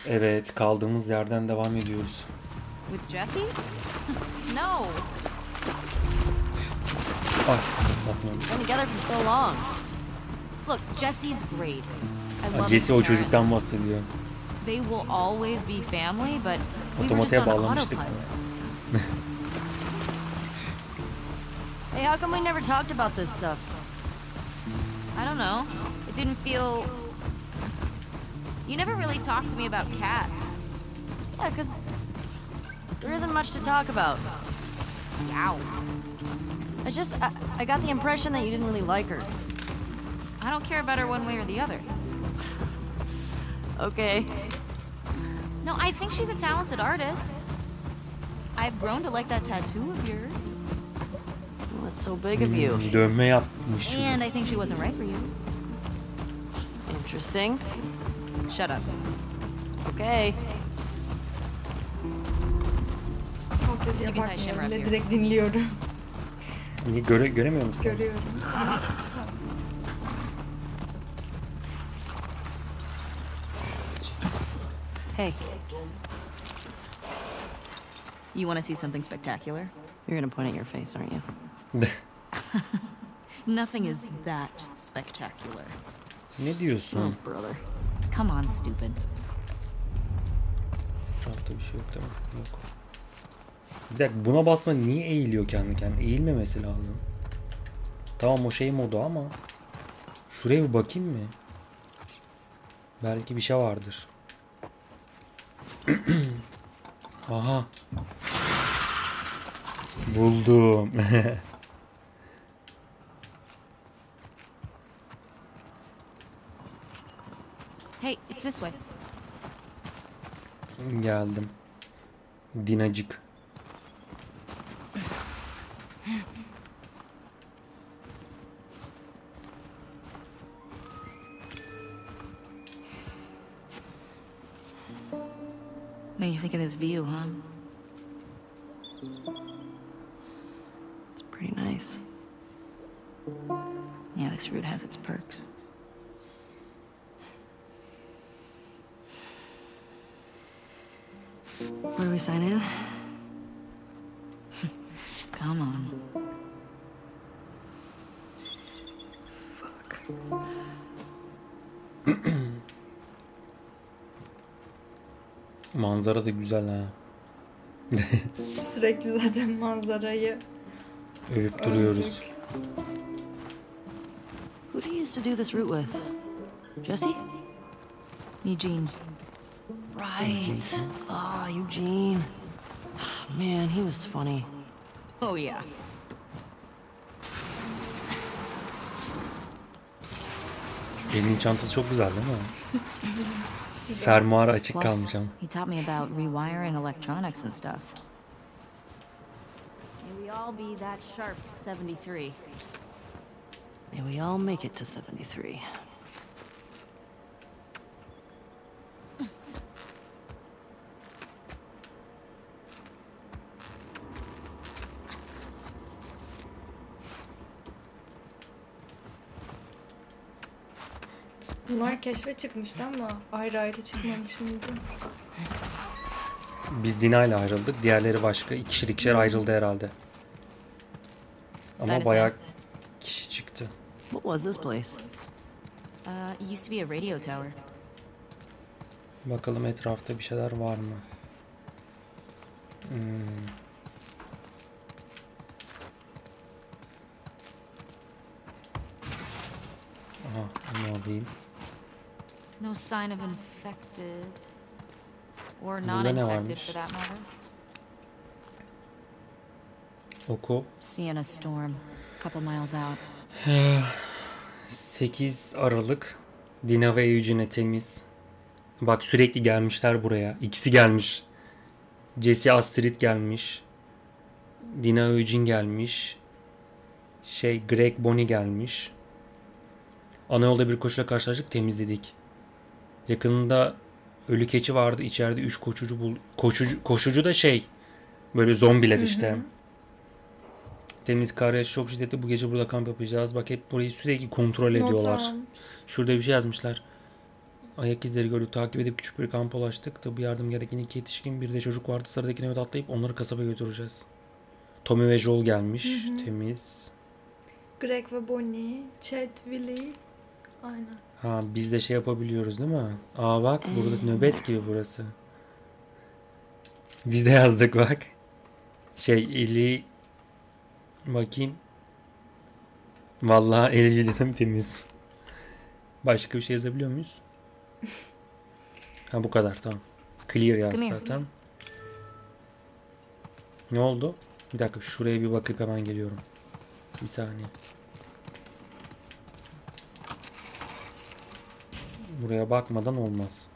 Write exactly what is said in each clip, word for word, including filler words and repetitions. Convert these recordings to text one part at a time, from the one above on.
Evet, kaldığımız yerden devam ediyoruz. With Jesse? No. Ay, bakmıyorum. Been together for so long. Look, Jesse's great. I love his Jesse o çocuktan parents. bahsediyor. They will always be family, but we were just Otomatiğe on bağlamıştık. autopilot. Hey, how come we never talked about this stuff? I don't know. It didn't feel... You never really talked to me about Kat. Yeah, because there isn't much to talk about. Ow. I just... I, I got the impression that you didn't really like her. I don't care about her one way or the other. Okay. No, I think she's a talented artist. I've grown to like that tattoo of yours. Well, it's so big of you. Hmm, dövme yapmış. And I think she wasn't right for you. Interesting. Shut up. Okay. Fantezi You can tie Shimmer yapmakla up here. direkt dinliyorum. Niye göre göremiyor musun? Görüyorum. Hey. You want to see something spectacular? You're gonna point at your face, aren't you? Nothing is that spectacular. Ne diyorsun? Oh, brother. Come on, stupid. Etrafta bir şey yok değil mi? Yok. Bir dakika, buna basma niye eğiliyor kendi kendine? Eğilmemesi lazım. Tamam, o şey modu ama şuraya bir bakayım mı? Belki bir şey vardır. Aha. Buldum. Hey, it's this way. Geldim. Dinacık. What do you think of this view, huh? It's pretty nice. Yeah, this route has its perks. Where do we sign in? Come on. Fuck. Manzara da güzel ha. Sürekli zaten manzarayı Övüp duruyoruz. övdük. Who do you used to do this route with? Jesse? Eugene. Right. Ah, Eugene. Man, he was funny. Oh, yeah. Emin çantası çok güzel değil mi? Fermuarı açık Plus, kalmış ama. he taught me about rewiring electronics and stuff. May we all be that sharp at seventy-three. May we all make it to seventy-three. Bunlar keşfe çıkmıştı ama ayrı ayrı çıkmamış mıydı? Biz Dina ile ayrıldık. Diğerleri başka. İkişer ikişer ayrıldı herhalde. Ama Side to bayağı side. kişi çıktı. What was this place? Uh, it used to be a radio tower. Bakalım etrafta bir şeyler var mı? Hmm. Aha, onu alayım. No sign of infected. Or Burada ne non-infected varmış? for that matter. Oku. Sienna Storm. A couple miles out. sekiz Aralık. Dina ve Eugene temiz. Bak sürekli gelmişler buraya. İkisi gelmiş. Jesse Astrid gelmiş. Dina Eugene gelmiş. Şey Greg Bonnie gelmiş. Ana yolda bir koçuyla karşılaştık, temizledik. Yakınında ölü keçi vardı. İçeride üç koşucu bul koşucu koşucu da şey böyle zombiler işte. Hı hı. Temiz kar yağışı çok şiddetli. Bu gece burada kamp yapacağız. Bak hep burayı sürekli kontrol ediyorlar. Not Şurada bir şey yazmışlar. Ayak izleri gördük. Takip edip küçük bir kampa ulaştık. Tabi yardım gereken iki yetişkin. Bir de çocuk vardı. Sıradaki nöbet atlayıp onları kasabaya götüreceğiz. Tommy ve Joel gelmiş. Hı hı. Temiz. Greg ve Bonnie. Chad, Willy. Aynen. Ha biz de şey yapabiliyoruz değil mi? Aa bak burada nöbet gibi burası. Biz de yazdık bak. Şey eli bakayım. Vallahi eli yedim temiz. Başka bir şey yazabiliyor muyuz? Ha bu kadar tamam. Clear yaz zaten. Ne oldu? Bir dakika şuraya bir bakıp hemen geliyorum. Bir saniye. Buraya bakmadan olmaz.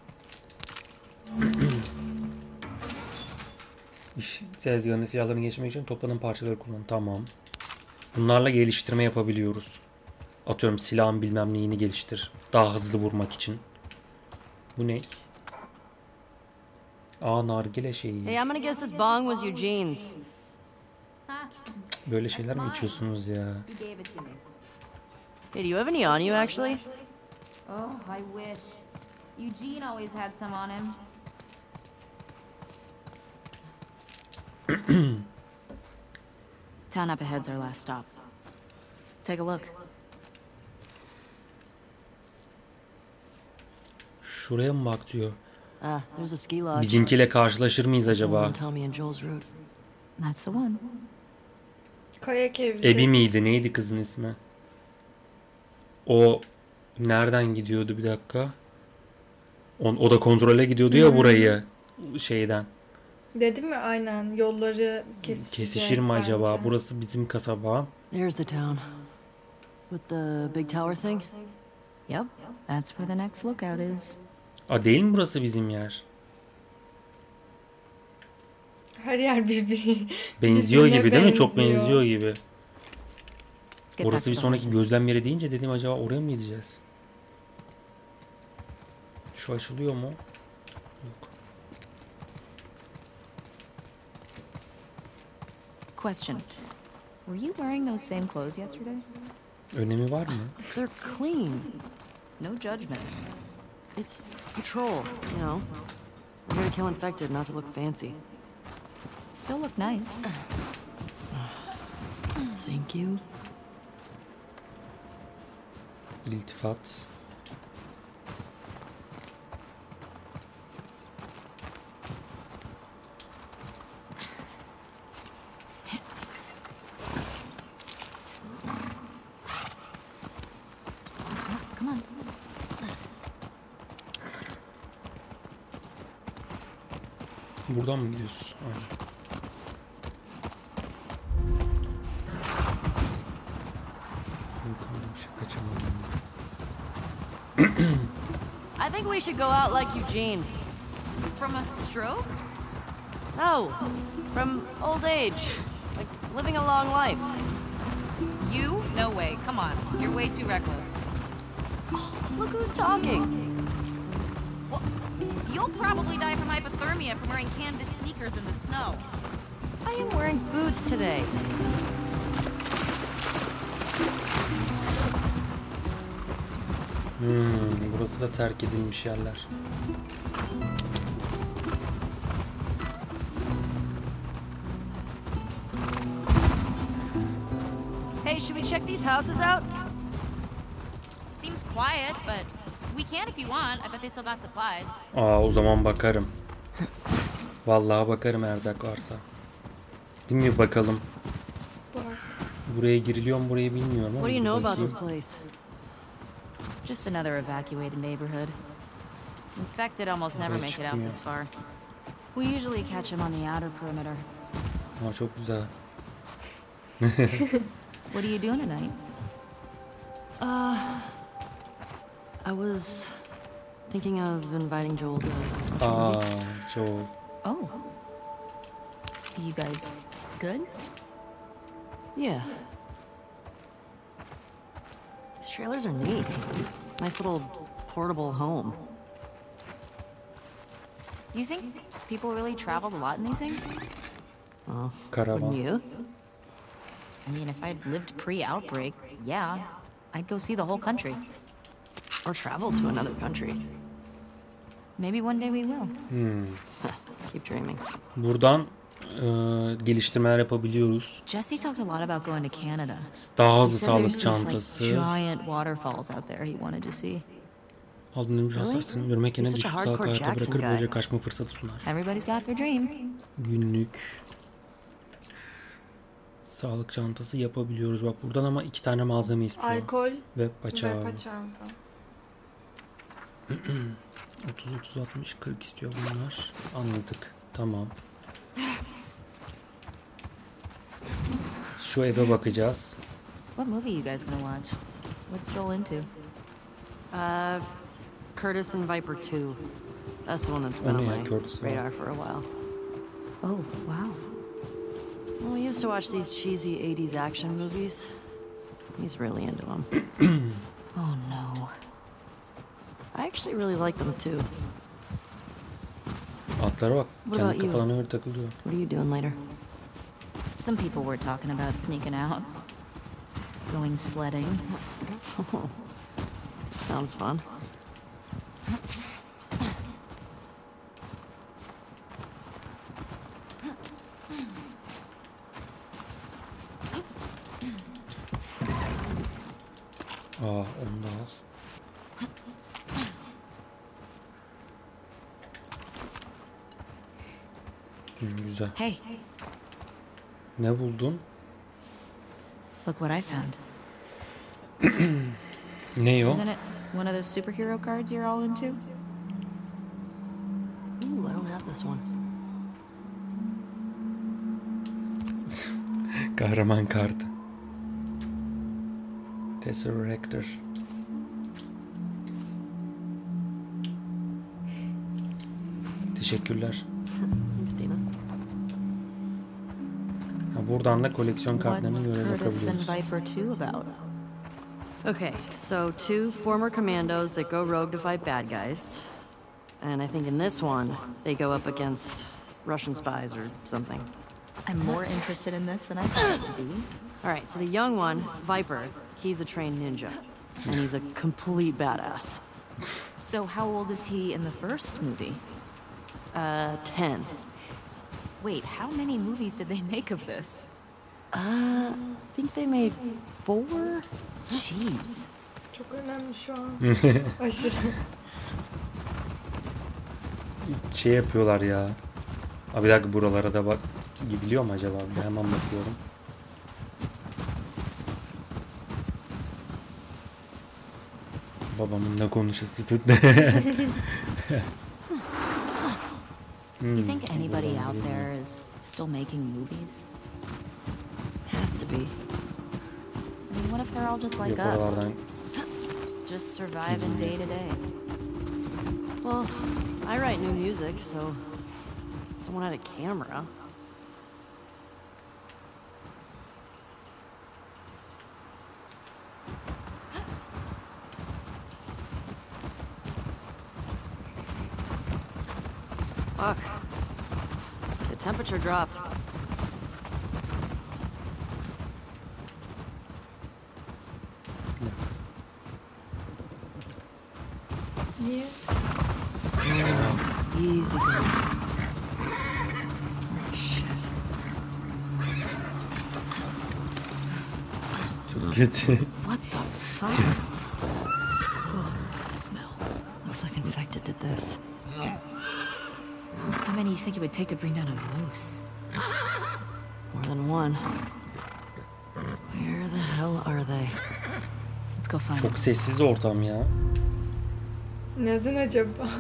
İş tezgahında silahlarını geçirmek için topladığım parçaları kullan. Tamam. Bunlarla geliştirme yapabiliyoruz. Atıyorum silahın bilmem neyini geliştir. Daha hızlı vurmak için. Bu ne? Aa nargile şeyi. Hey, I'm gonna guess this bong was Eugene's. Böyle şeyler mi içiyorsunuz ya? Hey, do you have any on you actually? Oh, I wish. Eugene always had some on him. Town up ahead's our last stop. Take a look. Şuraya mı bak diyor. Ah, there's a ski lodge. Bizimkiyle karşılaşır mıyız acaba? Tommy and Joel's route. That's the one. Kayak evci. Ebi miydi? Neydi kızın ismi? O nereden gidiyordu bir dakika? O, o da kontrole gidiyordu ya burayı şeyden. Dedim mi aynen yolları kesişecek. Kesişir mi acaba? bence. Burası bizim kasaba. There's the town. With the big tower thing. Yep, that's where the next lookout is. Aa değil mi burası bizim yer? Her yer birbiri. Benziyor birbirine gibi değil mi? Çok benziyor. benziyor gibi. Let's get back Orası to bir the sonraki horses. gözlem yeri deyince dedim acaba oraya mı gideceğiz? Şu açılıyor mu? Yok. Question. Were you wearing those same clothes yesterday? Önemi var mı? They're clean. No judgment. It's patrol, you know. We're here to kill infected, not to look fancy. Still look nice. Thank you. İltifat. Come on. Buradan mı gidiyoruz? Aynen. Yukarıda bir şey kaçırmadım. I think we should go out like Eugene. From a stroke? No, from old age. Like living a long life. You? No way. Come on. You're way too reckless. Look who's talking. Well, you'll probably die from hypothermia from wearing canvas sneakers in the snow. I am wearing boots today. Hmm, burası da terk edilmiş yerler. Hey, should we check these houses out? Seems quiet, but we can if you want. I bet they still got supplies. Aa o zaman bakarım. Vallahi bakarım erzak varsa. Değil mi bakalım. Bak. Buraya giriliyor mu burayı bilmiyorum ama What do you bir know about bakayım. this place? Just another evacuated neighborhood. Infected almost never make it out this far. We usually catch them on the outer perimeter. Aa çok güzel. What are you doing tonight? Uh, I was thinking of inviting Joel to. Aa çok. Oh. You guys good? Yeah. These trailers are neat. Nice little portable home. You think people really traveled a lot in these things? Oh, Karavan. wouldn't you? I mean, if I'd lived pre-outbreak, yeah, I'd go see the whole country. Or travel to another country. Maybe one day we will. Hmm. Keep dreaming. Buradan e, geliştirmeler yapabiliyoruz. Jesse talked a lot about going to Canada. Daha He hızlı said there's sağlık these like çantası. giant waterfalls out there he wanted to see. Aldığın hasarını görmek yerine He's düşük such a sağlık hardcore hayata Jackson bırakır guy. böylece kaçma fırsatı sunar. Everybody's got their dream. Günlük sağlık çantası yapabiliyoruz. Bak buradan ama iki tane malzeme istiyor. Alkol Ve paça. ve paçavra. otuz otuz altmış kırk istiyor bunlar. Anladık. Tamam. Şu eve bakacağız. What movie you guys gonna watch? What's Joel into? Uh, Curtis and Viper two. That's the one that's been Oh, on yeah, my Curtis, yeah. radar for a while. Oh, wow. Well, we used to watch these cheesy eighties action movies. He's really into them. Oh no. I actually really like them too. Atlara bak. What Kendi about you? kafalarına göre takılıyor. What are you doing later? Some people were talking about sneaking out. Going sledding. Sounds fun. Aa onu da al. Hmm, güzel. Hey, Ne buldun? look what I found. Ne o? Isn't it one of those superhero cards you're all into? Ooh, I don't have this one. Kahraman kartı. Tesseract. Teşekkürler. Thanks, Dina. Ha, buradan da koleksiyon kartlarına What's göre Curtis and bakabiliyoruz. Viper two about? Okay, so two former commandos that go rogue to fight bad guys. And I think in this one, they go up against Russian spies or something. I'm more interested in this than I thought it would be. All right, so the young one, Viper, he's a trained ninja. And he's a complete badass. So how old is he in the first movie? Uh, ten. Wait, how many movies did they make of this? Uh, I think they made four? Jeez. Çok önemli şu an. Aşırı. Şey yapıyorlar ya. Abi bir dakika buralara da bak. Gidiliyor mu acaba? Bir hemen bakıyorum. Babamın ne konuşası tuttu. You think anybody out there is still making movies? Has to be. I mean, what if they're all just like Yok us? oralardan. Just surviving day to day. Well, I write new music, so if someone had a camera. Fuck. The temperature dropped. Niye? Easy going. Shit. Çok kötü. What the fuck? Oh, that smell. Looks like infected did this. How many do you think it would take to bring down a moose? More than one. Where the hell are they? Let's go find them. Çok sessiz ortam ya. Neden acaba?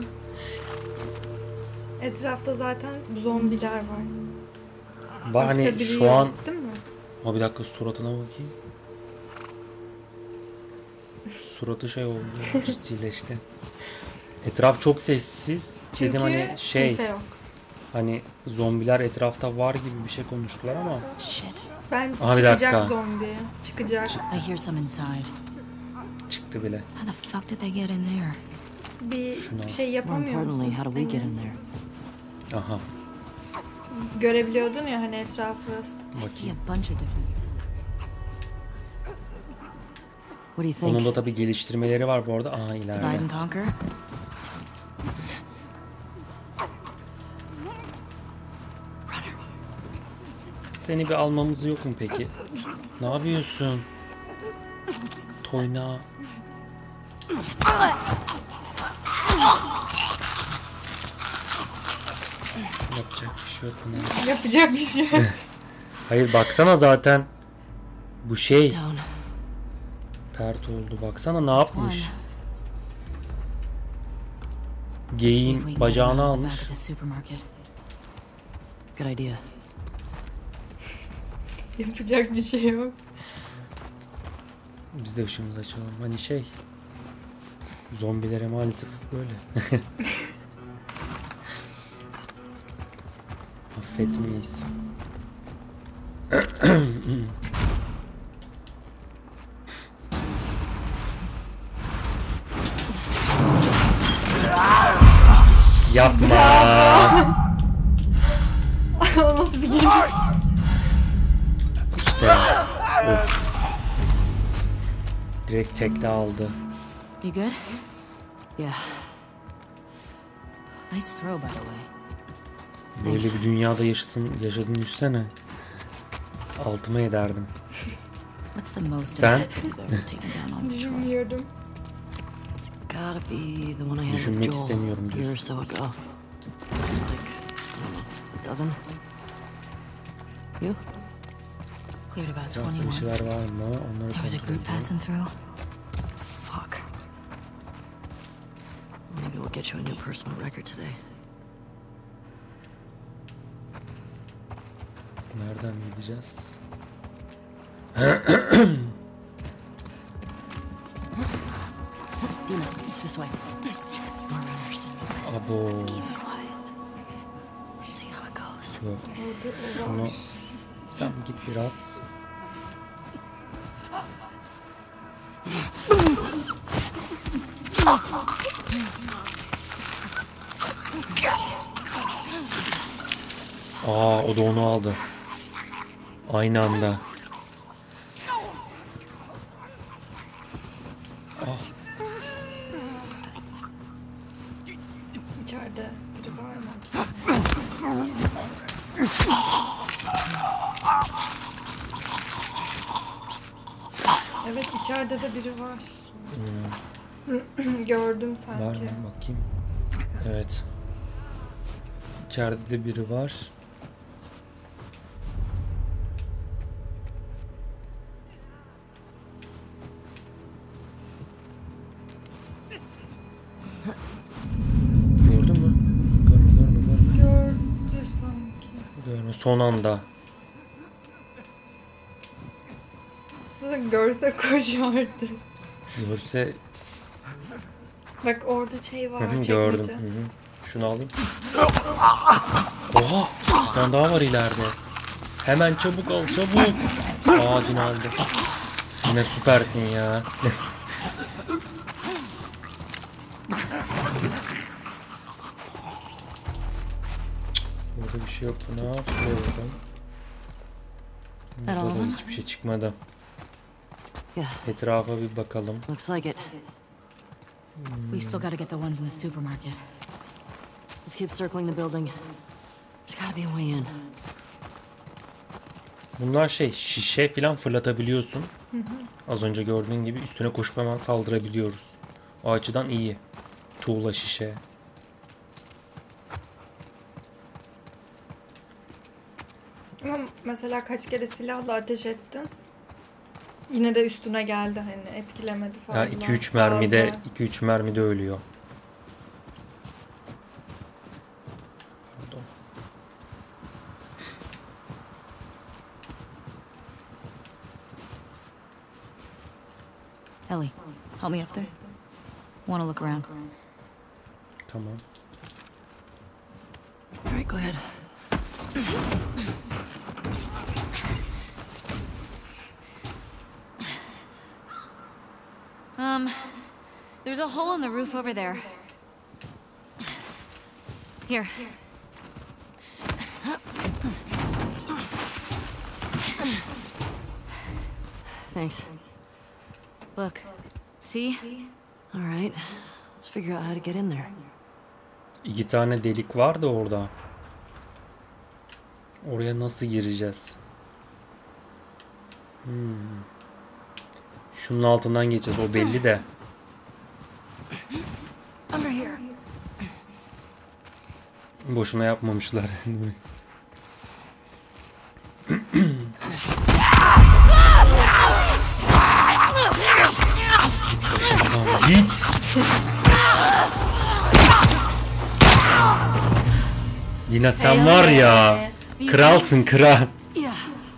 Etrafta zaten zombiler var. Bak Başka hani biri şu yok, an... değil mi? Ha bir dakika suratına bakayım. Suratı şey oldu. Ciddileşti. Etraf çok sessiz. Çünkü Dedim hani şey... kimse yok. Hani zombiler etrafta var gibi bir şey konuştular ama... Shit. Ben Aha, bir dakika. çıkacak zombi. Çıkacak. I hear some inside. Çıktı bile. How the fuck did they get in there? Bir Şuna. şey More yapamıyor importantly, musun? how do we get in there? Aha. Görebiliyordun ya hani etrafı. I see a bunch of different. What do you think? Onun da tabii geliştirmeleri var bu arada. Aa Divide ileride. and conquer? Seni bir almamız yok mu peki? Ne yapıyorsun? Toyna. Yapacak bir şey yok buna. Yapacak bir şey yok. Hayır baksana zaten. Bu şey Down. pert oldu. Baksana ne One. yapmış. See if we Geyiğin can get bacağını around to the almış. back of the supermarket. Good idea. Yapacak bir şey yok. Biz de ışığımızı açalım. Hani şey. Zombilere maalesef böyle. Affetmeyiz. Yapma. O nasıl bir geliş? İşte. Of. Direkt tekte aldı. You good? Yeah. Nice throw, by the way. Böyle bir dünyada yaşasın, yaşadığını düşünsene. Altıma ederdim. What's the most Sen? you've ever taken down on patrol? Bilmiyorum. It's gotta be the one I had with Düşünmek Joel istemiyorum a year or diyorsun. so ago. Looks like, I don't know, a dozen. You? Cleared about Etrafta twenty bir şeyler once. var mı? Onları There was a kontrol group edelim. passing through. Fuck. Maybe we'll get you a new personal record today. Nereden gideceğiz? Dina, this way. More runners. Abo. Let's keep it quiet. Let's see how it goes. Yok. Orada o Şunu var. sen git biraz. Aa o da onu aldı. Aynı anda. Ah, İçeride biri var mı? Evet içeride de biri var. Gördüm var mı? sanki. Bakayım. Evet. İçeride de biri var. Gördün mü? Görme görme görme. Gördü sanki. Görme son anda. Zaten görse koşardı. Görse Bak orada şey var. Hı hı, çekmece. gördüm. Hı hı. Şunu alayım. Oha! Bir tane daha var ileride. Hemen çabuk al çabuk. Aa dün aldı. Yine süpersin ya. Burada bir şey yok buna. Şuraya bakalım. That all of Burada them? hiçbir şey çıkmadı. Yeah, Etrafa bir bakalım. looks like it. We still gotta get the ones in the supermarket. Let's keep circling the building. There's gotta be a way in. Bunlar şey şişe falan fırlatabiliyorsun. Az önce gördüğün gibi üstüne koşup hemen saldırabiliyoruz. O açıdan iyi. Tuğla şişe. Ama mesela kaç kere silahla ateş ettin. Yine de üstüne geldi hani etkilemedi fazla. Ya iki üç mermide Fazla. iki üç mermide ölüyor. Pardon. Ellie, help me up there. Want to look around. Tamam. All right, go ahead. Um, there's a hole in the roof over there. Here. Thanks. Look, See? All right. Let's figure out how to get in there. İki tane delik var da orada. Oraya nasıl gireceğiz? Hmm. Şunun altından geçeceğiz. O belli de. Under here. Boşuna yapmamışlar. Git. Yine sen var ya. Kralsın kral. Yeah.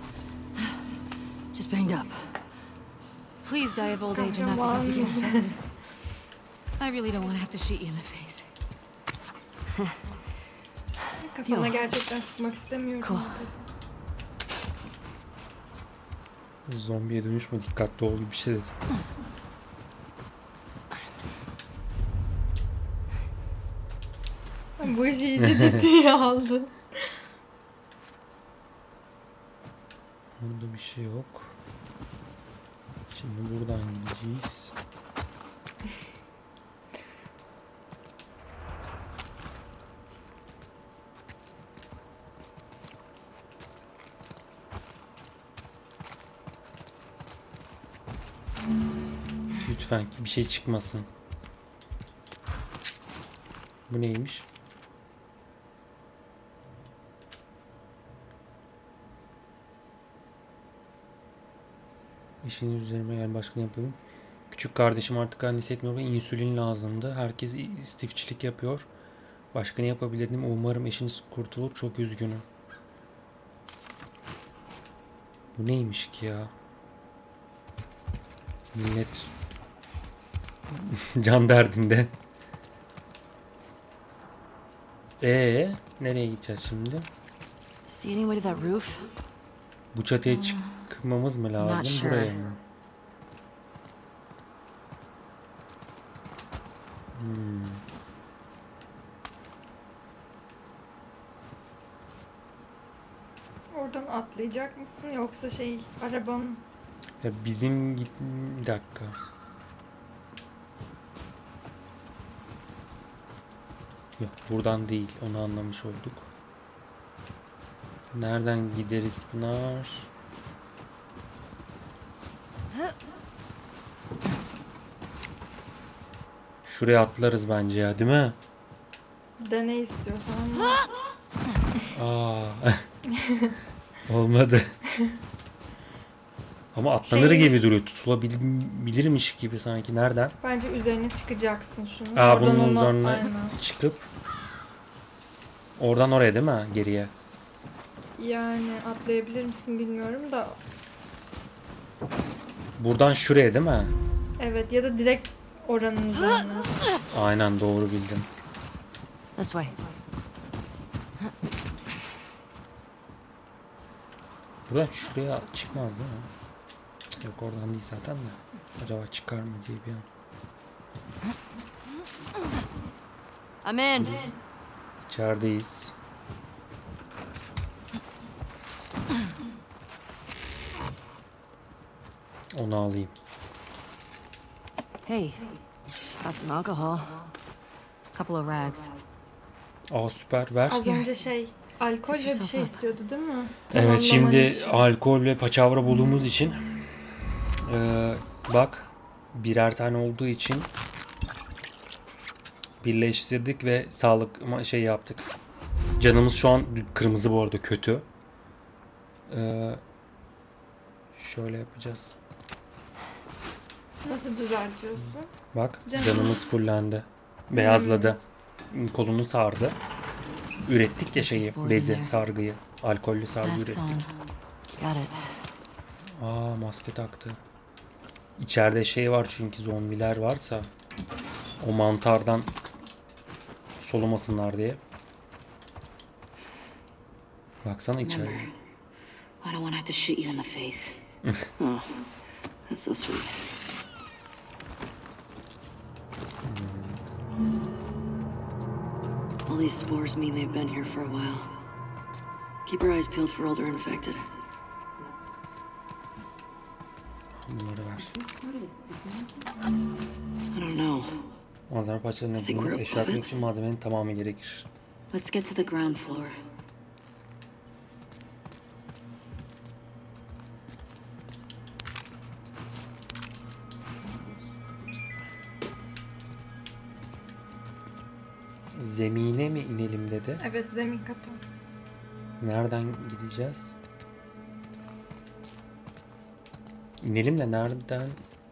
Just banged up. Please die of old age and not because you get infected. I really don't want to have to shoot you in the face. Kafana gerçekten sıkmak istemiyorum. Cool. Zombiye dönüşme, dikkatli ol gibi bir şey dedi. Bu işi iyice ciddiye aldı. Burada bir şey yok. Şimdi buradan gideceğiz. Lütfen bir şey çıkmasın. Bu neymiş? İşiniz üzerime gel, başka ne yapalım? Küçük kardeşim artık annesi etmiyor ve insülin lazımdı. Herkes istifçilik yapıyor. Başka ne yapabilirdim? Umarım eşiniz kurtulur. Çok üzgünüm. Bu neymiş ki ya? Millet can derdinde. Ee, nereye gideceğiz şimdi? See any way to that roof? Bu çatıya çıkmamız mı lazım? Not sure. Buraya mı? Hmm. Oradan atlayacak mısın yoksa şey arabanın? Ya bizim git bir dakika. Yok, buradan değil. Onu anlamış olduk. Nereden gideriz Pınar? Şuraya atlarız bence ya, değil mi? Dene istiyorsan ama. Aa. Olmadı. Ama atlanır Şey- gibi duruyor. Tutulabilirmiş gibi sanki. Nereden? Bence üzerine çıkacaksın şunun. Aa, Oradan bunun onu- üzerine aynen. çıkıp oradan oraya değil mi? Geriye. Yani atlayabilir misin bilmiyorum da. Buradan şuraya değil mi? Evet, ya da direkt oranın üzerine. Aynen, doğru bildim. This way. Buradan şuraya çıkmaz değil mi? Yok, oradan değil zaten de. Acaba çıkar mı diye bir an. I'm in. İçerideyiz. Onu alayım. Hey, got some alcohol. Couple of rags. Aa, süper, ver. Az önce şey alkol Get ve bir yourself şey up. istiyordu değil mi? Evet, Tamamlaman şimdi için. alkol ve paçavra bulduğumuz için eee, bak, birer tane olduğu için birleştirdik ve sağlık ama şey yaptık. Canımız şu an kırmızı, bu arada kötü. Eee, şöyle yapacağız. Nasıl düzeltiyorsun? Bak, Canım. canımız fullendi. Beyazladı. Kolunu sardı. Ürettik ya şeyi, bezi, sargıyı. Alkollü sargı Masks ürettik. on. Got it. Aa, maske taktı. İçeride şey var çünkü, zombiler varsa o mantardan solumasınlar diye. Baksana içeri. I don't want to have to shoot you in the face. Oh, that's so sweet. All these spores mean they've been here for a while. Keep your eyes peeled for older infected. Bunları ver. I don't know. Malzeme parçalarını bulunup eşya yapmak için malzemenin tamamı gerekir. Let's get to the ground floor. Zemine mi inelim dedi. Evet, zemin katı. Nereden gideceğiz? İnelim de nereden?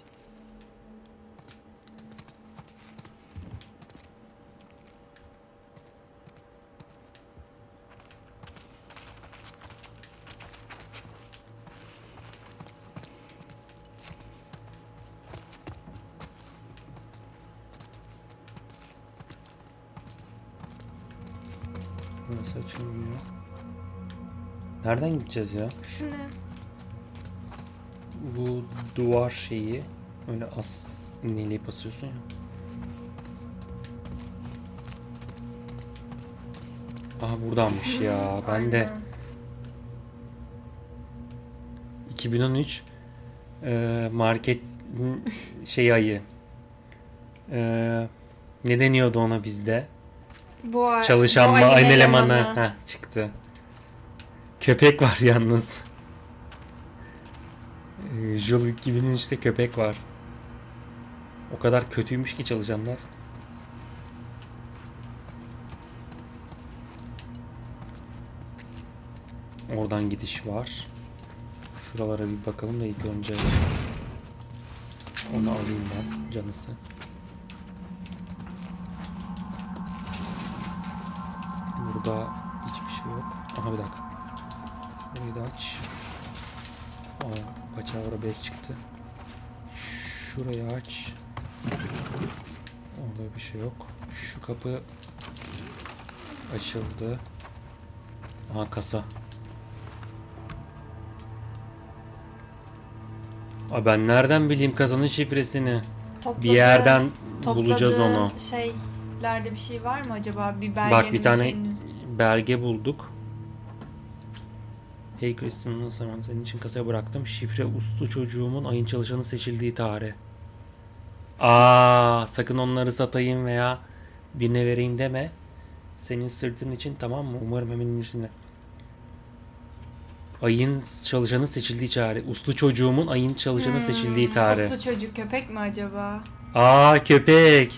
Burası açılmıyor. Nereden gideceğiz ya? Şu ne? Bu duvar şeyi öyle as iğneyle basıyorsun ya. Aha buradanmış ya. Ben de Aynen. iki bin on üç e, market şey ayı. E, ne deniyordu ona bizde? Bu ay- Çalışan bu mı? ayın Aynı elemanı. elemanı. Heh, çıktı. Köpek var yalnız. Ee, Jul iki bin üçte köpek var. O kadar kötüymüş ki çalışanlar. Oradan gidiş var. Şuralara bir bakalım da ilk önce. Onu alayım ben, canısı. Burada hiçbir şey yok. Aha bir dakika. Burayı da aç. Aa, paçavra bez çıktı. Şurayı aç. Orada bir şey yok. Şu kapı açıldı. Aha kasa. Aa, ben nereden bileyim kasanın şifresini? Topladığı- Bir yerden topladığı bulacağız onu. şeylerde bir şey var mı acaba? Bir belgenin Bak bir tane şeyinin- belge bulduk. Hey Christian, zaman senin için kasaya bıraktım. Şifre uslu çocuğumun ayın çalışanı seçildiği tarih. Aa, sakın onları satayım veya birine vereyim deme. Senin sırtın için, tamam mı? Umarım hemen inirsin. Ayın çalışanı seçildiği tarih. Uslu çocuğumun ayın çalışanı Hmm, seçildiği tarih. Uslu çocuk köpek mi acaba? Aa, köpek.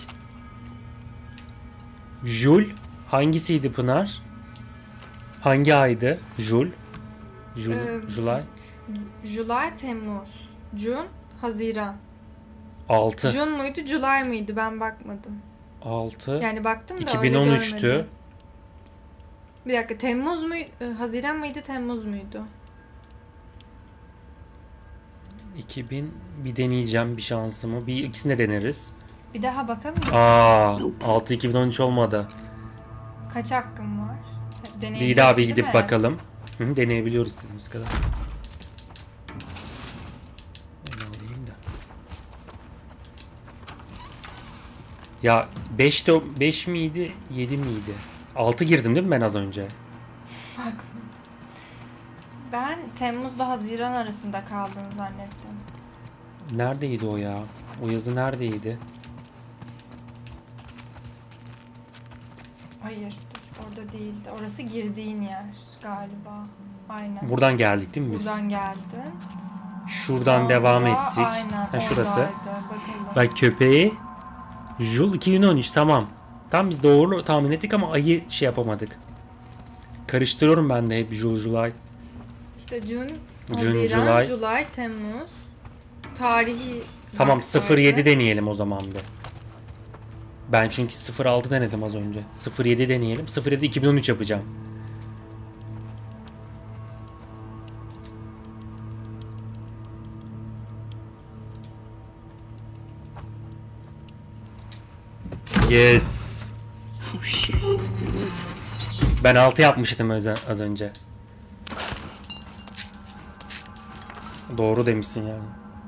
Jul hangisiydi Pınar? Hangi aydı? Jul. Jul, Ee, July. July, Temmuz. June, Haziran. altı. June muydu, July mıydı? Ben bakmadım. altı. Yani baktım da iki bin on üçtü. öyle görmedim. Bir dakika, Temmuz muydu? Haziran mıydı, Temmuz muydu? iki bin bir deneyeceğim bir şansımı. Bir ikisini de deneriz. Bir daha bakamıyorum. Aa, altı iki bin on üç olmadı. Kaç hakkım var? Bir daha bir değil gidip mi? bakalım. Hı, deneyebiliyoruz dediğimiz kadar. Onu alayım da. Ya beşte beş miydi? yedi miydi? altı girdim değil mi ben az önce? Ben Temmuz'la Haziran arasında kaldığını zannettim. Neredeydi o ya? O yazı neredeydi? Hayır, dur, orada değildi. Orası girdiğin yer galiba. Aynen. Buradan geldik değil mi biz? Buradan geldin. Şuradan Sonra devam ettik. Aynen. Ha, şurası. oradaydı. Bakalım. Bak köpeği. Jul iki bin on üç, tamam. Tam biz doğru tahmin ettik ama ayı şey yapamadık. Karıştırıyorum ben de hep Jul, July. İşte June, June, Haziran, July. July, Temmuz. Tarihi Tamam bak sıfır yedi sadece. deneyelim o zaman bir. Ben çünkü sıfır altı denedim az önce. sıfır yedi deneyelim. sıfır yedi iki bin on üç yapacağım. Yes. Oh shit. Ben altı yapmıştım az az önce. Doğru demişsin yani.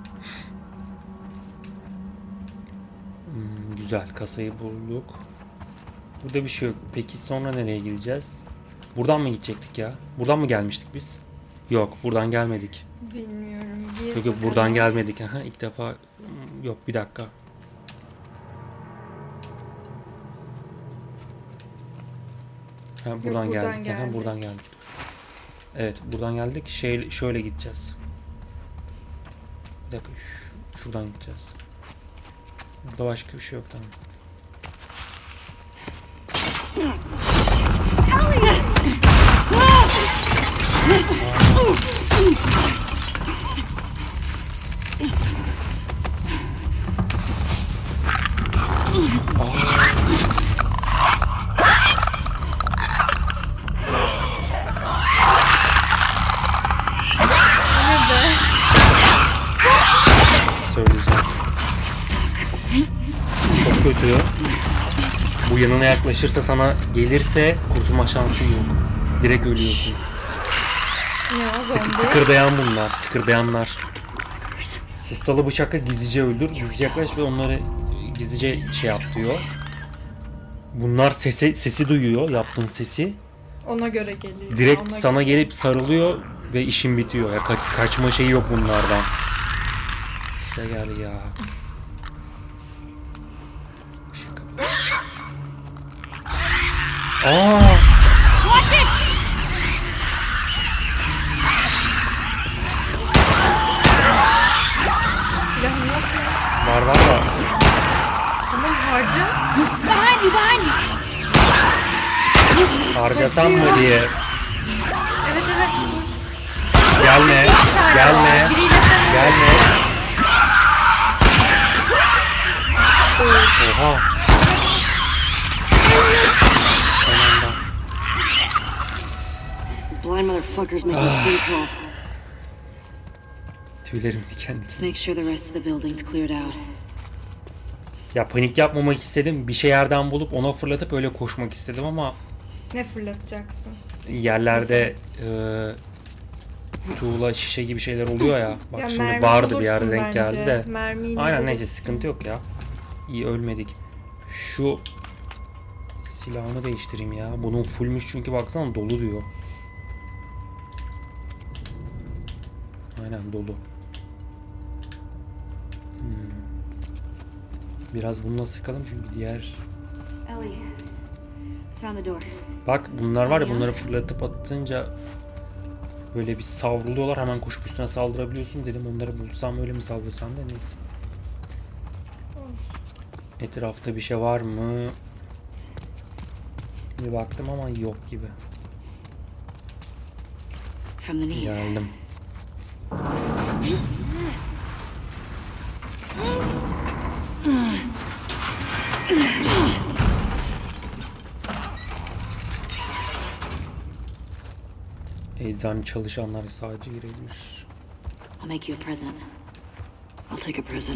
Hmm, güzel, kasayı bulduk. Burada bir şey yok. Peki sonra nereye gideceğiz? Buradan mı gidecektik ya? Buradan mı gelmiştik biz? Yok, buradan gelmedik. Bilmiyorum. Gir Yok yok bakalım. buradan gelmedik. Aha, ilk defa yok bir dakika. Ha, buradan buradan geldik. Aha, geldik. buradan geldik. Evet buradan geldik. Şey şöyle gideceğiz. Bir dakika ş- şuradan gideceğiz. Burada başka bir şey yok tamam. Söyleyeceğim. Çok kötü. Bu yanına yaklaşırsa sana gelirse kurtulma şansın yok. Direkt ölüyorsun. Ne o Tık, zombi? tıkırdayan bunlar. Tıkırdayanlar. Sustalı bıçakla gizlice öldür. Gizlice yaklaş ve onları gizlice şey yap diyor. Bunlar sesi, sesi duyuyor. Yaptığın sesi. Ona göre geliyor. Direkt Ona sana göre. gelip sarılıyor ve işin bitiyor. Ya ka- kaçma şeyi yok bunlardan. İşte gel ya. Aa! Silahın yok mu? Var var da. Tamam harca. Behind you, behind you! Harcasam mı diye. Evet evet. Gelme. Gelme. Gelme. Oha. Tamam. These blind motherfuckers making a spin call. Tüylerim diken Let's diken. make sure the rest of the building's cleared out. Ya panik yapmamak istedim. Bir şey yerden bulup ona fırlatıp öyle koşmak istedim ama Ne fırlatacaksın? yerlerde e, tuğla, şişe gibi şeyler oluyor ya. Bak Ya şimdi mermi vardı bir yerde bulursun denk bence. geldi de. Mermiyle Aynen neyse bulursun. sıkıntı yok ya. İyi ölmedik. Şu silahını değiştireyim ya. Bunun fullmüş çünkü baksana dolu diyor. Aynen dolu. Hmm. Biraz bununla sıkalım çünkü diğer... Ellie, found the door. Bak bunlar var ya bunları fırlatıp atınca böyle bir savruluyorlar hemen koşup üstüne saldırabiliyorsun dedim onları bulsam öyle mi saldırsam da neyse. Etrafta bir şey var mı? Bir baktım ama yok gibi. From the knees. Geldim. Eczane çalışanlar sadece girebilir. I'll make you a present. I'll take a present.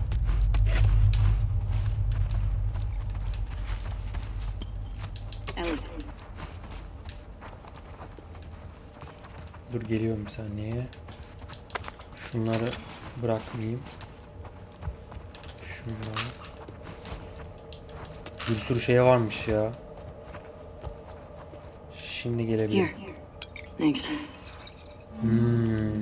Ellie, Dur geliyorum bir saniye. Şunları bırakmayayım. Şunları. Bir sürü şey varmış ya. Şimdi gelebilir. here. Thanks. Hmm.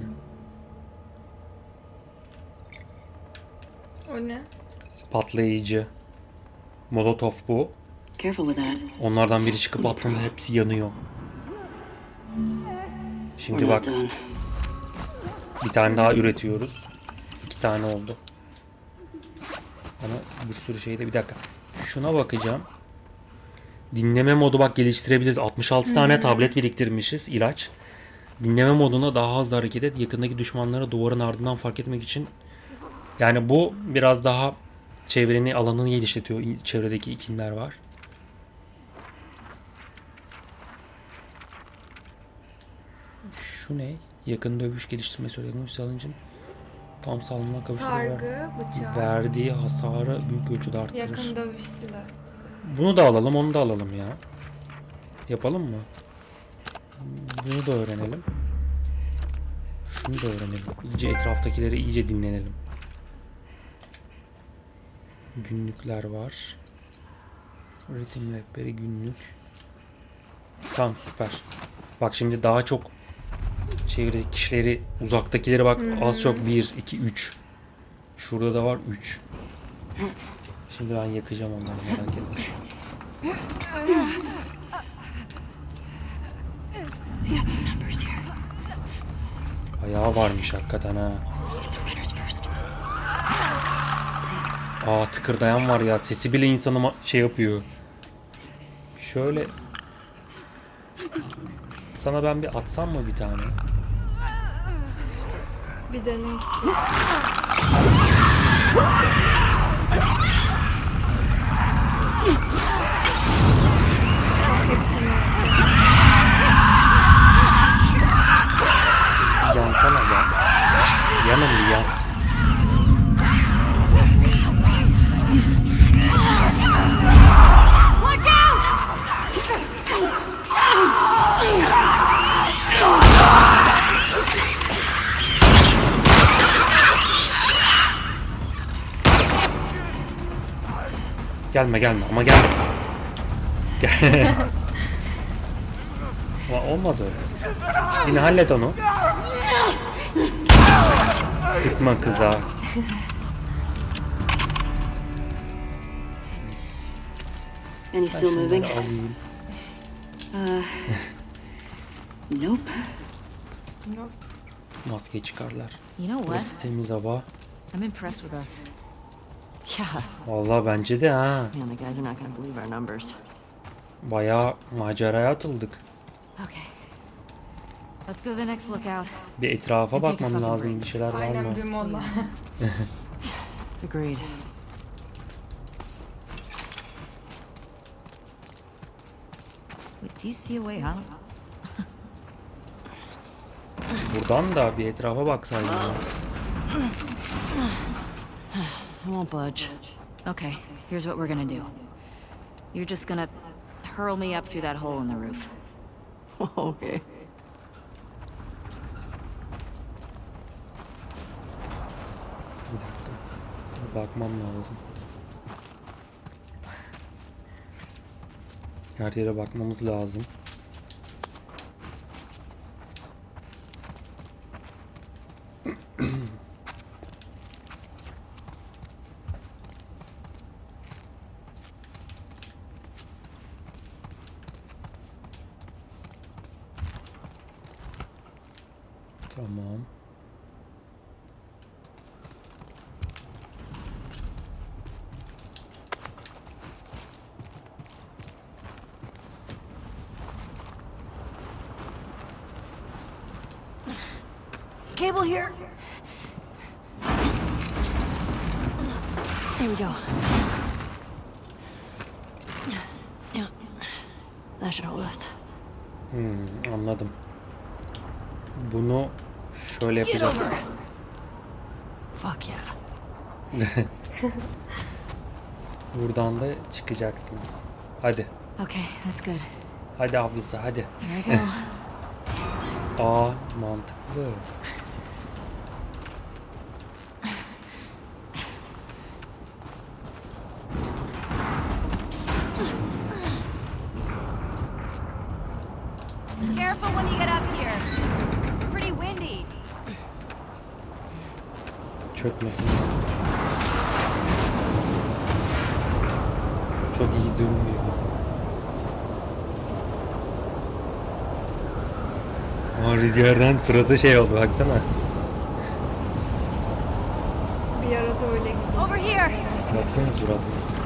O ne? Patlayıcı. Molotov bu. Careful with that. Onlardan biri çıkıp attığında hepsi yanıyor. Şimdi We're bak not done. bir tane daha üretiyoruz. İki tane oldu. Ama bir sürü şeyde bir dakika. Şuna bakacağım. Dinleme modu bak geliştirebiliriz. altmış altı tane tablet biriktirmişiz. İlaç. Dinleme moduna daha hızlı hareket et. Yakındaki düşmanları duvarın ardından fark etmek için. Yani bu biraz daha çevreni, alanını genişletiyor. Çevredeki iklimler var. Şu ne? Yakın dövüş geliştirme söylediğini sağlayıcın tam sağlığına kavuşturma Sargı, bıçak, verdiği hasarı büyük ölçüde arttırır. yakın dövüş silahı. Bunu da alalım, onu da alalım ya. Yapalım mı? Bunu da öğrenelim. Şunu da öğrenelim. İyice etraftakileri iyice dinlenelim. Günlükler var. Ritim rehberi günlük. Tamam süper. Bak şimdi daha çok çevredeki kişileri, uzaktakileri bak az çok bir, iki, üç. Şurada da var üç. Şimdi ben yakacağım onları, merak etme. We got some numbers here. Ayağı varmış hakikaten ha. Get the runners first. Aa, tıkırdayan var ya. Sesi bile insanı ma- şey yapıyor. Şöyle. Sana ben bir atsam mı bir tane? Bir de ne istiyorsun? Hepsini. Siz bir yansanız ha. Yanın bir yan. Watch out! Gelme gelme ama gelme. Gel. Ama olmaz öyle. Yine hallet onu. Sıkma kıza. Any still moving? Şunları alayım. Uh, nope. Yok. Maskeyi çıkarlar. You know what? Burası temiz hava. I'm impressed with us. Yeah. Vallahi bence de ha. Man, the guys are not gonna believe our numbers. Bayağı maceraya atıldık. Okay. Let's go to the next lookout. Bir etrafa bakmam lazım, bir şeyler var mı? Aynen bir mola. Agreed. Wait, do you see a way out? Buradan da bir etrafa baksaydım ya. I won't budge. Okay, here's what we're gonna do. You're just gonna hurl me up through that hole in the roof. Okay. Bir dakika. Bir bakmam lazım. Her yere bakmamız lazım. Tamam. Cable here. There we go. Yeah. That should hold us. Hmm, anladım. Bunu şöyle yapacağız. Fuck yeah. Buradan da çıkacaksınız. Hadi. Okay, that's good. Hadi ablası hadi. Here I go. Aa, mantıklı. Careful when you get up here. It's pretty windy. Çökmesin. Çok iyi durmuyor. Ama rüzgardan suratı şey oldu baksana. Bir ara da öyle gidiyor. Over here. Baksana surat.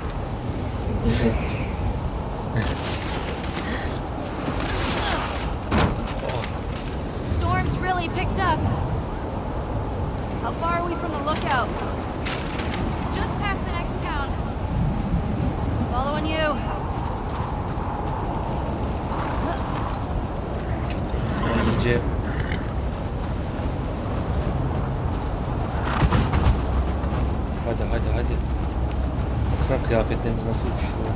Storm's really picked up. How far are we from the lookout? Just past the next town. Following you. İyice hadi hadi hadi. Baksana kıyafetlerimiz nasıl uçuyor.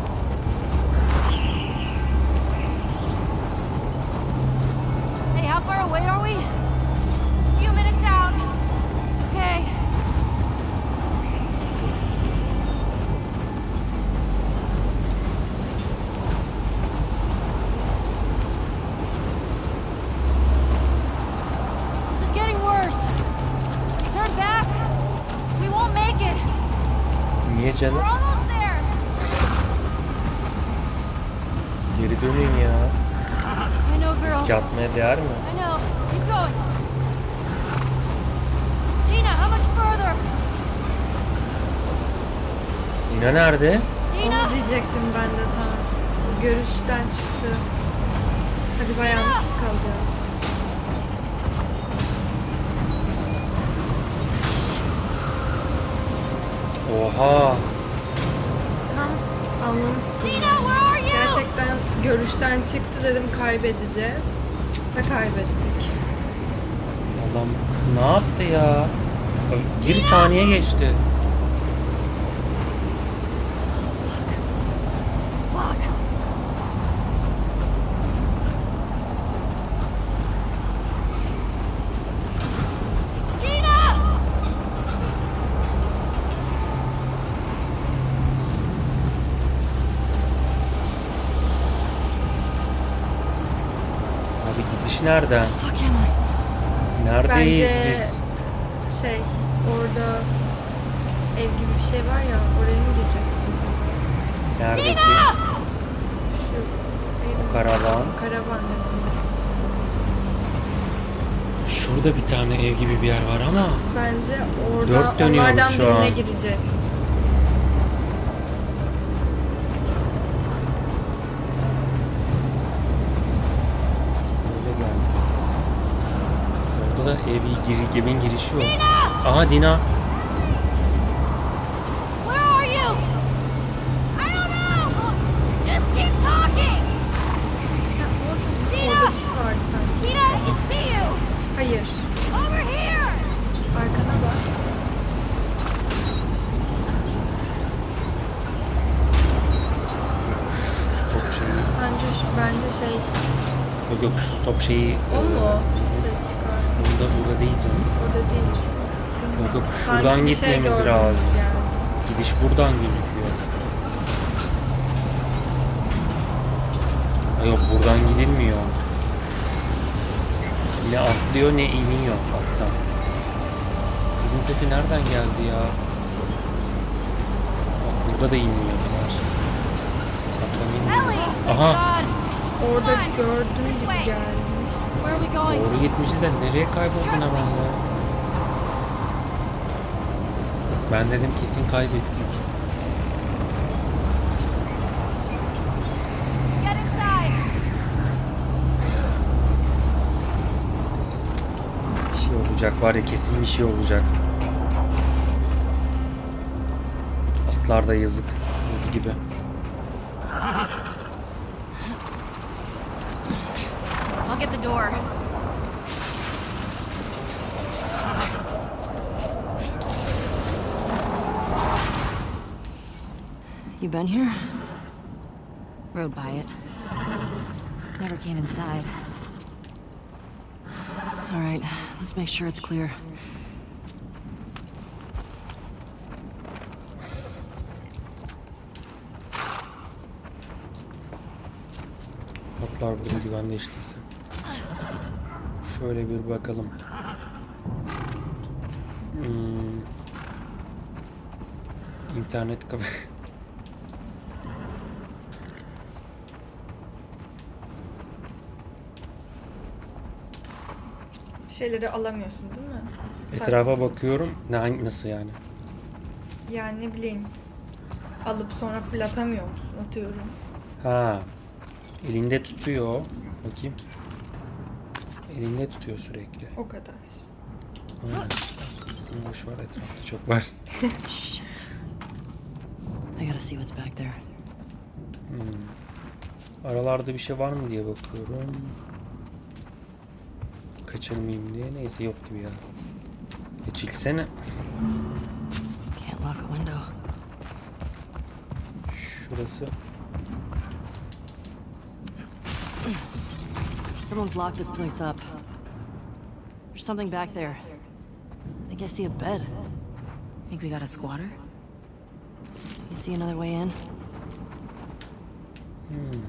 Hey, how far away are we? Few minutes out. Okay. canım. We're almost there. Geri dönün ya. I know, girl. Riske atmaya değer mi? I know. Keep going. Dina, how much further? Dina nerede? Dina! Onu diyecektim ben de tam. Görüşten çıktı. Acaba yalnız mı kalacağız? Oha. Tam anlamıştım. Dina, where are you? Gerçekten görüşten çıktı dedim kaybedeceğiz. Ve kaybettik. Allah'ım bu kız ne yaptı ya? Bir saniye geçti. Fuck. Dina! Abi gidiş nereden? Fuck am I? Neredeyiz Bence biz? şey orada ev gibi bir şey var ya oraya mı gireceksin acaba? Neredeki? Şu evin Karavan. karavan dediğindesin işte. Şurada bir tane ev gibi bir yer var ama Bence orada Dört dönüyoruz onlardan şu birine an. gireceğiz. öyle geldi. Orada da ev, gir, evin girişi yok. Aha Dina. Where are you? I don't know. Just keep talking. Orada Dina! bir şey vardı sanki. Dina, I can see you. Hayır. Over here. Arkana bak. Stop şeyi. Sence şu, bence şey Yok yok şu stop şeyi. o mu? Ses çıkar. Burada burada değil canım. Orada değil. Yok yok Sanki şuradan bir şey gitmemiz gördüm lazım. yani. Gidiş buradan gözüküyor. Ha, yok buradan gidilmiyor. Ne atlıyor ne iniyor hatta. Kızın sesi nereden geldi ya? Bak burada da inmiyorlar. Attan inmiyor. Ellie! Aha. God. Orada Come on. gördüğünüz This gibi way. gelmiş. Where are we going? Doğru gitmişiz de nereye kayboldun hemen ya? Ben dedim kesin kaybettik. Get inside. Bir şey olacak var ya kesin bir şey olacak. Atlar da yazık. Buz gibi. I'll get the door. You been here? Rode by it. Never came inside. All right, let's make sure it's clear. Atlar burada güvende işteyse. Şöyle bir bakalım. Hmm. İnternet kafe. Bir şeyleri alamıyorsun değil mi? Sak- Etrafa bakıyorum. Ne, nasıl yani? Yani ne bileyim. Alıp sonra fırlatamıyor musun? Atıyorum. Ha. Elinde tutuyor. Bakayım. Elinde tutuyor sürekli. O kadar. Ha. Kızım boş var etrafta çok var. Shit. I gotta see what's back there. Hmm. Aralarda bir şey var mı diye bakıyorum. Kaçırmayayım diye. Neyse yok gibi ya. Geçilsene. Can't lock a window. Şurası. Someone's locked this place up. There's something back there. I think I see a bed. Think we got a squatter? You see another way in? Hmm.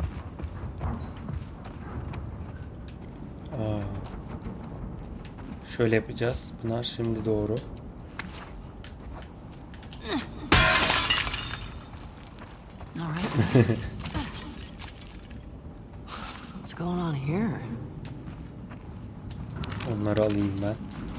Aa. Şöyle yapacağız. Pınar şimdi doğru. All right. What's going on here? Onları alayım ben.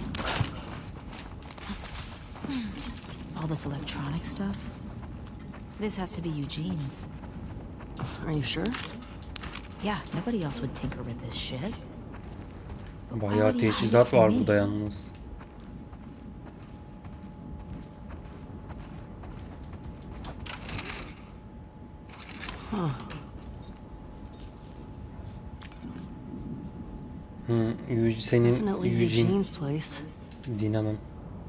All this electronic stuff? This has to be Eugene's. Are you sure? Yeah, nobody else would tinker with this shit. But why Bayağı would he hide it teçhizat from var me? burada yalnız. Huh. Hmm, Eugene- senin Definitely Eugene Eugene's place. Dina'nın.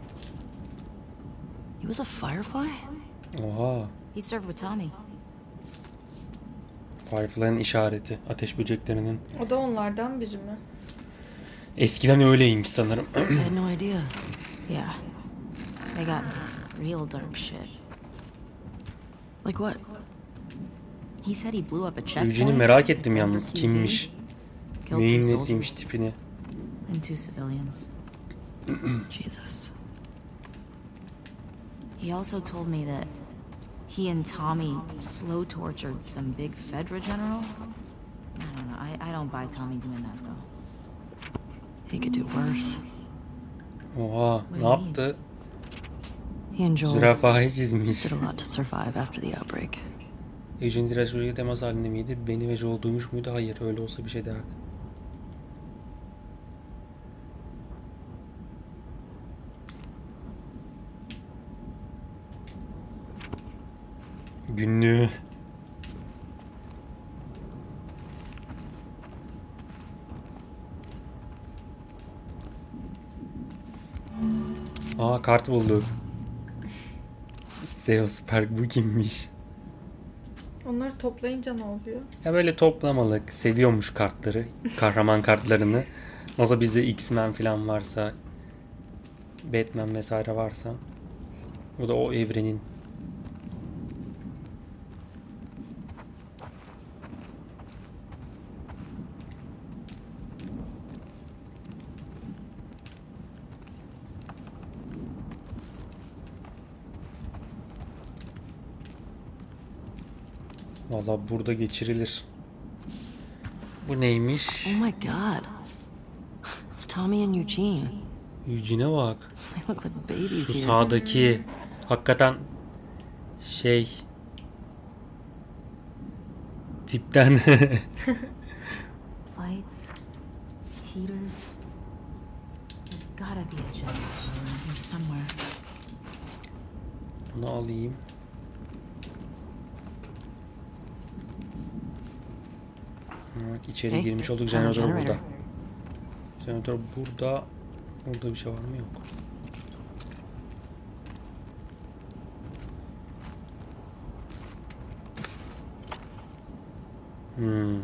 He was a firefly? Oha. He served with Tommy. Firefly'ın işareti. Ateş böceklerinin. O da onlardan biri mi? Eskiden öyleymiş sanırım. I had no idea. Yeah. They got into some real dark shit. Like what? He said he blew up a checkpoint. Eugene'i merak ettim with yalnız. Denver P Z, Kimmiş? killed Neyin three nesiymiş soldiers tipini. and two civilians. Jesus. He also told me that he and Tommy slow tortured some big Fedra general. I don't know. I, I don't buy Tommy doing that though. He could do worse. Oha. What do Ne you yaptı? He and Joel Zürafayı çizmiş. did a lot to survive after the outbreak. Eugene direkt şuraya demez halinde miydi? Beni ve Joel duymuş muydu? Hayır. Öyle olsa bir şey derdi. Günlüğü. Aa, kart bulduk. Seos Park bu kimmiş? Onları toplayınca ne oluyor? Ya böyle toplamalık. Seviyormuş kartları. Kahraman kartlarını. Nasıl bizde X-Men falan varsa, Batman vesaire varsa. Bu da o evrenin. Vallahi burada geçirilir. Bu neymiş? Oh my god. It's Tommy and Eugene. Eugene'e bak. They look like babies Şu here. sağdaki hakikaten şey tipten Lights, heaters. There's gotta be a generator around here somewhere. bunu alayım. Evet, içeri Hey, girmiş olduk. found a Jeneratör burada. generator. Jeneratör burada. Burada bir şey var mı? Yok. Hmm.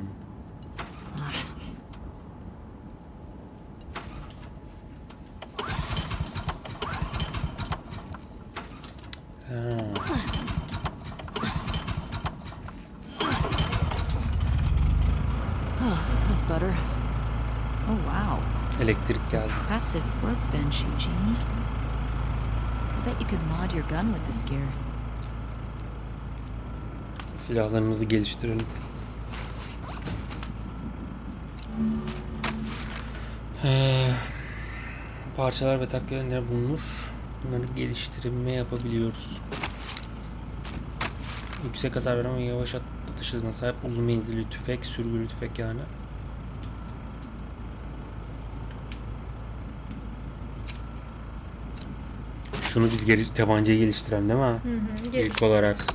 Ha. That's better. Oh wow. Elektrik geldi. Impressive workbench, Eugene. I bet you could mod your gun with this gear. Silahlarımızı geliştirelim. Ee, parçalar ve takviyeler bulunur. Bunları geliştirme yapabiliyoruz. Yüksek hasar veren ve yavaş atış hızına sahip uzun menzilli tüfek, sürgülü tüfek yani. Şunu biz geri, tabancayı geliştirelim değil mi? Hı hı. İlk Geliş. olarak.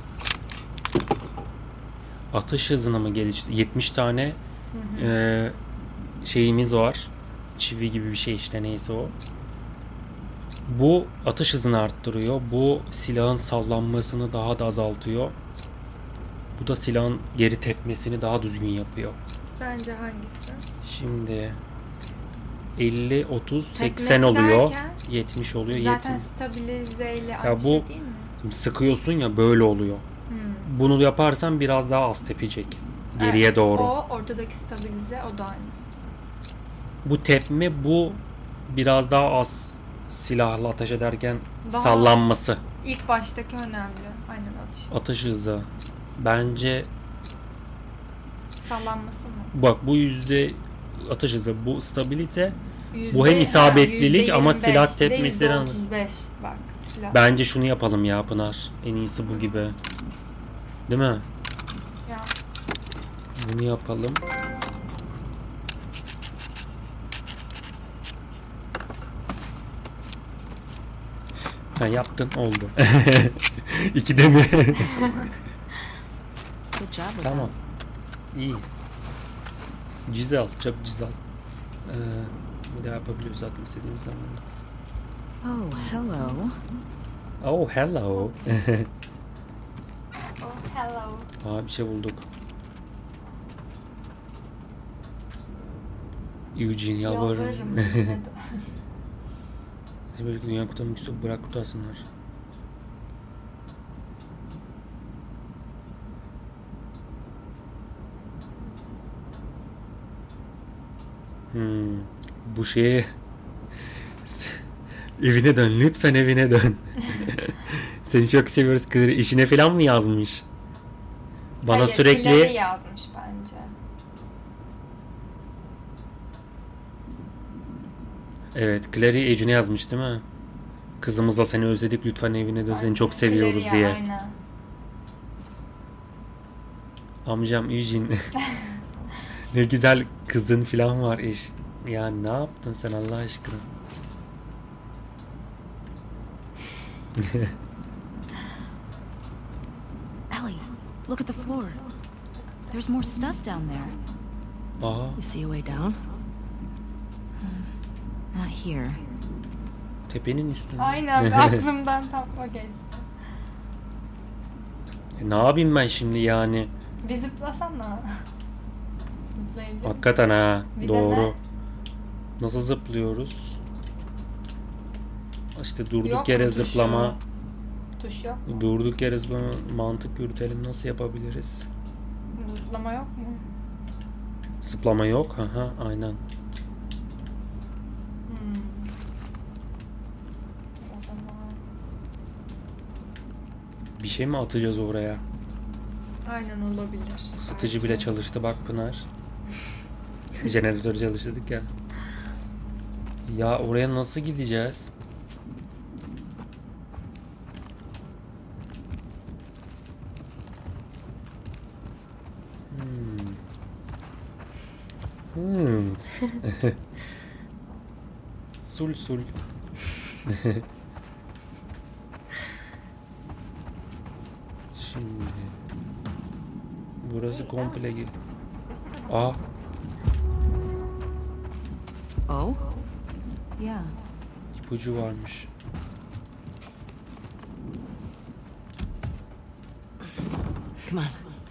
Atış hızına mı gelişti? yetmiş tane e, şeyimiz var. Çivi gibi bir şey işte, neyse o. Bu atış hızını arttırıyor. Bu silahın sallanmasını daha da azaltıyor. Bu da silahın geri tepmesini daha düzgün yapıyor. Sence hangisi? Şimdi elli, otuz, Tepmesi seksen oluyor. derken yetmiş oluyor. Zaten yetmiş. stabilizeyle Ya aynı bu- şey değil mi? Sıkıyorsun ya, böyle oluyor. Hmm. Bunu yaparsan biraz daha az tepecek. Geriye Evet, doğru. O ortadaki stabilize, o da aynısı. Bu tepme, bu biraz daha az silahla ateş ederken Daha- sallanması. İlk baştaki önemli. Aynen atış. Atış hızı. Bence Sallanması mı? bak bu yüzde atış hızı, bu stabilite, Yüzde, bu hem ha, isabetlilik yüzde ama yirmi beş, silah bir de tepmesi. yüzde otuz beş bak silah. Bence şunu yapalım ya Pınar. En iyisi bu gibi. Değil mi? Ya. Bunu yapalım. Ha, yaptın oldu. İkide mi? Good job with Tamam. that. İyi. Güzel. Çok güzel. Ee, bir daha yapabiliyoruz zaten istediğimiz zaman. Oh, hello. Oh hello. Oh hello. Aa, bir şey bulduk. Eugene yalvarırım. Yalvarırım. Neden? Böyle dünya kurtarmak istiyor, bırak kurtarsınlar. Hmm. Bu şeye evine dön, lütfen evine dön. Seni çok seviyoruz Clary. İşine falan mı yazmış? Bana Hayır, sürekli Clary yazmış bence. evet, Clary Ejun'e yazmış değil mi? Kızımızla seni özledik, lütfen evine dön, seni çok seviyoruz Clary, diye. Aynen. Amcam Eugene. Ne güzel kızın falan var eş. Ya ne yaptın sen Allah aşkına? Ellie, look at the floor. There's more stuff down there. Aa, You see a way down? Not here. tepenin üstünde. Aynen aklımdan tam o geçti. E, ne yapayım ben şimdi yani? Bir zıplasana. Zıplayabilir. Hakikaten ha, Bir doğru. dene. Nasıl zıplıyoruz? İşte durduk Yok yere mu tuşu? zıplama. Tuş yok mu? Durduk yere zıplama, mantık yürütelim, nasıl yapabiliriz? Zıplama yok mu? Zıplama yok. Aha, aynen. Hmm. O zaman... Bir şey mi atacağız oraya? Aynen olabilir. Isıtıcı bile Belki. çalıştı bak Pınar. Jeneratörü çalıştırdık ya. Ya oraya nasıl gideceğiz? Hmm. Hmm. Sul sul. Şimdi burası komple gi- Aa, Oh? Yeah. ipucu varmış. Come on.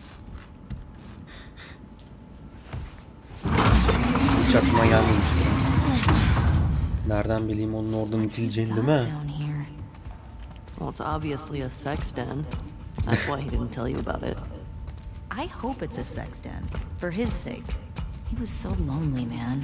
Hiç aklıma gelmemişti. Nereden bileyim onun oradan itileceğini değil mi? Down here. Well, it's obviously a sex den. That's why he didn't tell you about it. I hope it's a sex den. For his sake. He was so lonely, man.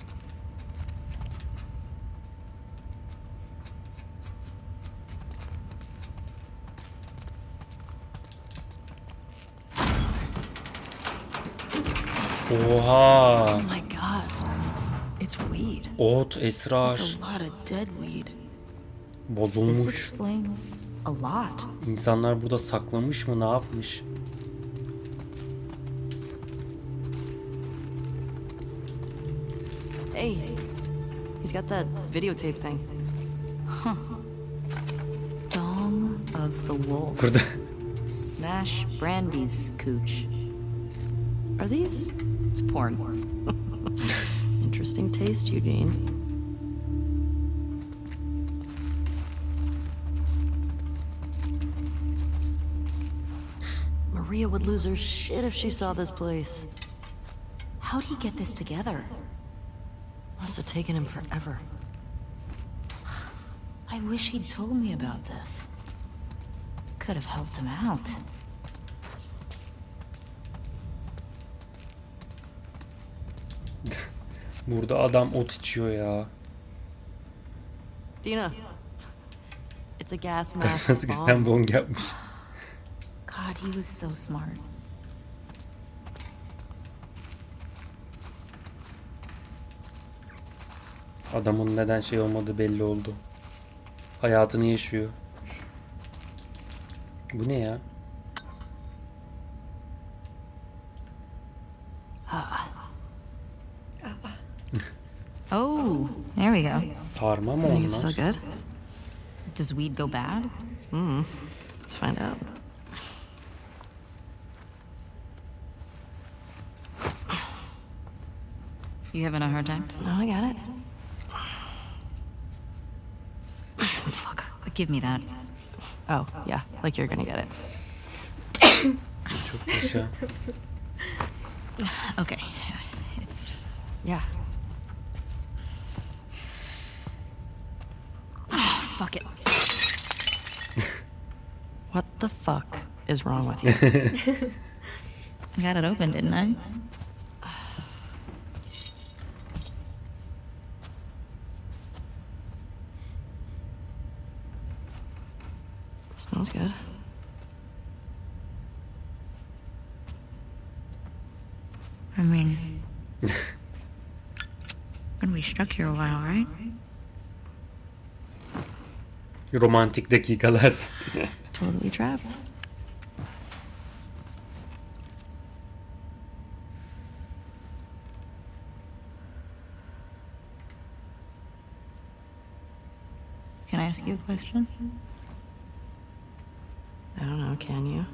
Oha! Oh my god. It's weed. Ot, It's esrar. a lot of dead weed. This Bozulmuş. explains a lot. İnsanlar burada saklamış mı, ne yapmış? Hey, he's got that videotape thing. Dong of the Wolf. Burada Smash Brandy's cooch. Are these? It's porn. Interesting taste, Eugene. Maria would lose her shit if she saw this place. How'd he get this together? Must have taken him forever. I wish he'd told me about this. Could have helped him out. burada adam ot içiyor ya. Dina. It's a gas mask Kaçması bomb. gizlen bong yapmış. God, he was so smart. Adamın neden şey olmadığı belli oldu. Hayatını yaşıyor. Bu ne ya? Oh, there we go. Sarma mı I think it's still onlar? good. Does weed go bad? Let's find out. You having a hard time? No, I got it. Fuck. Give me that. Oh, yeah, like you're gonna get it. Çok yaşa. Okay. It's Yeah. fuck it. What the fuck is wrong with you? I got it open, didn't I? Smells good. I mean, gonna be stuck here a while, right? Romantik dakikalar. Totally trapped. Can I ask you a question? I don't know, can you?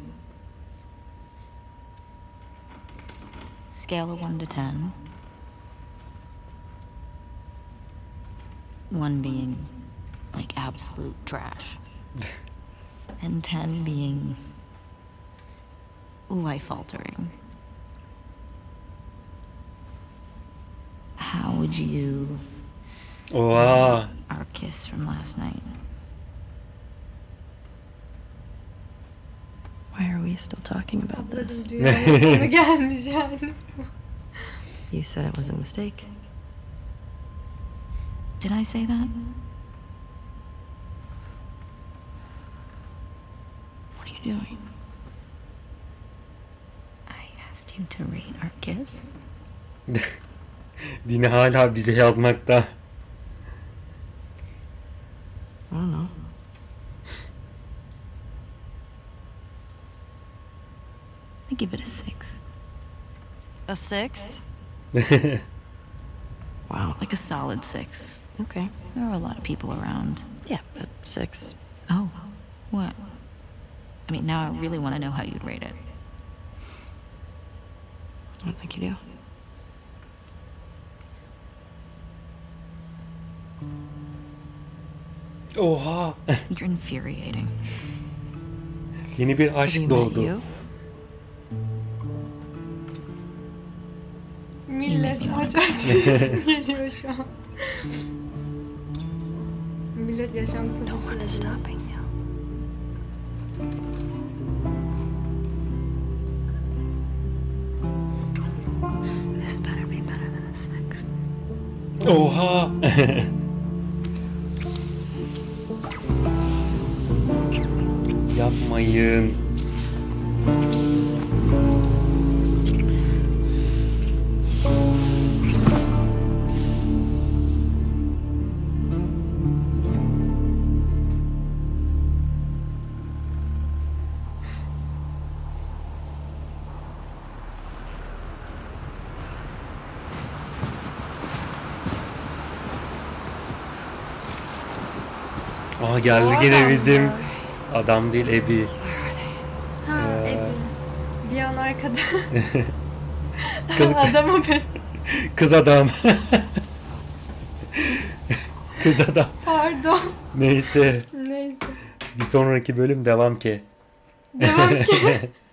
Scale of one to ten. One being like absolute trash. And ten being life altering. How would you Oha. our kiss from last night? Why are we still talking about this? Dedim dünyanın sonu gelmiş yani. You said it was a mistake. Did I say that? What are you doing? I asked you to rate our kiss. Dina hala bize yazmakta. I don't know. I give it a six. A six? Wow. Like a solid six. Okay. There are a lot of people around. Yeah, but six. Oh, what? I mean, now I really want to know how you'd rate it. I don't think you do. Oha. You're infuriating. Yeni bir Have aşk you met doğdu. you? Millet aç aç diyesim geliyor şu an. Millet yaşam savaşı What is veriyor. stopping you? This better be better than a six. Oha. Yapmayın. Aa geldi yine bizim adam değil Ebi. Ha, Ebi. Bir an arkada. Kız, Adama ben. kız adam. Kız adam. Pardon. Neyse. Neyse. Bir sonraki bölüm devam ki. Devam ki.